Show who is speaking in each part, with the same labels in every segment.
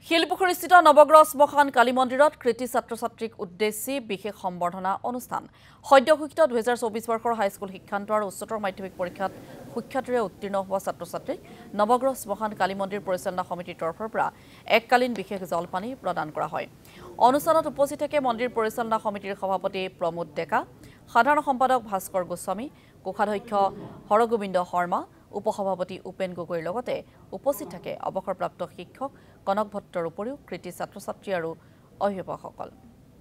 Speaker 1: শিলপুখুৰীস্থিত নৱগ্ৰহ শ্মশান কালী মন্দিৰত কৃতি ছাত্ৰ-ছাত্ৰীক উদ্দেশ্যি বিশেষ সম্বৰ্ধনা অনুষ্ঠান। সদ্য ঘোষিত 2024 বৰ্ষৰ হাইস্কুল শিক্ষান্ত আৰু উচ্চতৰ মাধ্যমিক পৰীক্ষাত সুখ্যাতিৰে উত্তীৰ্ণ হোৱা ছাত্ৰ-ছাত্ৰীক নৱগ্ৰহ শ্মশান কালী মন্দিৰ পৰিচালনা সমিতিৰ তৰফৰ পৰা এককালীন বিশেষ জলপানী প্ৰদান কৰা হয়। অনুষ্ঠানত উপস্থিত থাকে মন্দিৰ পৰিচালনা সমিতিৰ সভাপতি প্ৰমোদ ডেকা, সাধাৰণ সম্পাদক ভাস্কৰ গোস্বামী, কোষাধ্যক্ষ হৰগোবিন্দ শৰ্মা, উপসভাপতি উপেন গগৈৰ লগতে উপস্থিত থাকে অৱসৰপ্ৰাপ্ত শিক্ষক কনক ভট্টৰ উপৰিও কৃতি ছাত্ৰ-ছাত্ৰী আৰু অভিভাৱকসকল।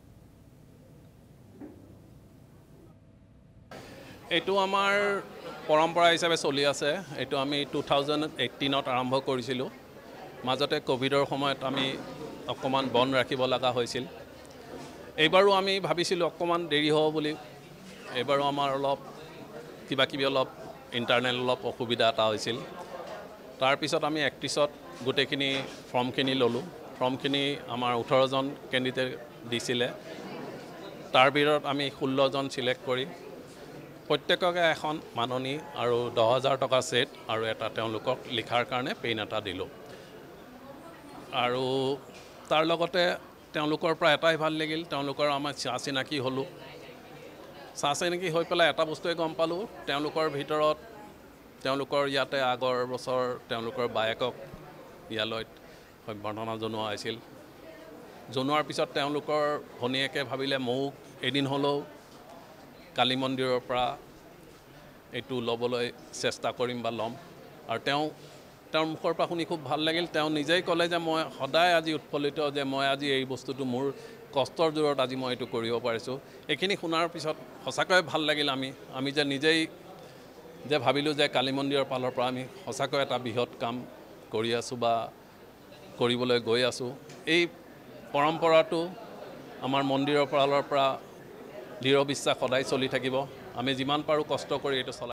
Speaker 2: এইটো আমাৰ পৰম্পৰা হিচাপে চলি আছে। এইটো আমি 2018ত আৰম্ভ কৰিছিলোঁ। মাজতে কোভিডৰ সময়ত আমি অকণমান বন্ধ ৰাখিব লগা হৈছিল। এইবাৰো আমি ভাবিছিলোঁ অকণমান দেৰি হ'ব বুলি। এইবাৰো আমাৰ অলপ কিবা অলপ ইণ্টাৰনেল অলপ অসুবিধা এটা হৈছিল। তাৰপিছত আমি 31ত গোটেইখিনি ফৰ্মখিনি ল'লোঁ। ফৰ্মখিনি আমাৰ 18জন কেণ্ডিডেট দিছিলে। তাৰ ভিতৰত আমি 16জন চিলেক্ট কৰি প্ৰত্যেককে এখন মাননি আৰু 10,000 টকা ছেট আৰু এটা তেওঁলোকক লিখাৰ কাৰণে পেইন এটা দিলোঁ। আৰু তাৰ লগতে তেওঁলোকৰ পৰা এটাই ভাল লাগিল, তেওঁলোকৰ আমাৰ চিনাকি হ'লোঁ। চিনাকি হৈ পেলাই এটা বস্তুৱে গম পালোঁ, তেওঁলোকৰ ভিতৰত তেওঁলোকৰ ইয়াতে আগৰ বছৰ তেওঁলোকৰ বায়েকক ইয়ালৈ সম্বৰ্ধনা জনোৱা হৈছিল। জনোৱাৰ পিছত তেওঁলোকৰ ভনীয়েকে ভাবিলে মোক এদিন হ'লেও কালী মন্দিৰৰ পৰা এইটো ল'বলৈ চেষ্টা কৰিম বা ল'ম। আৰু তেওঁৰ মুখৰ পৰা শুনি খুব ভাল লাগিল। তেওঁ নিজেই ক'লে যে মই সদায় আজি উৎফুল্লিত যে মই আজি এই বস্তুটো মোৰ কষ্টৰ জোৰত আজি মই এইটো কৰিব পাৰিছোঁ। এইখিনি শুনাৰ পিছত সঁচাকৈয়ে ভাল লাগিল। আমি যে নিজেই যে ভাবিলোঁ যে কালী মন্দিৰৰ ফালৰ পৰা আমি সঁচাকৈ এটা বৃহৎ কাম কৰি আছোঁ বা কৰিবলৈ গৈ আছোঁ। এই পৰম্পৰাটো আমাৰ মন্দিৰৰ ফালৰ পৰা দৃঢ় বিশ্বাস সদায় চলি থাকিব। আমি যিমান পাৰোঁ কষ্ট কৰি এইটো চলাই